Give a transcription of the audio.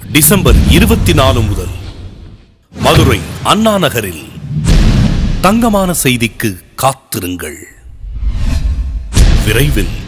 December 24 முதல் மதுரை அண்ணா நகரில். தங்கமான செய்திக்கு காத்திருங்கள். விரைவில்.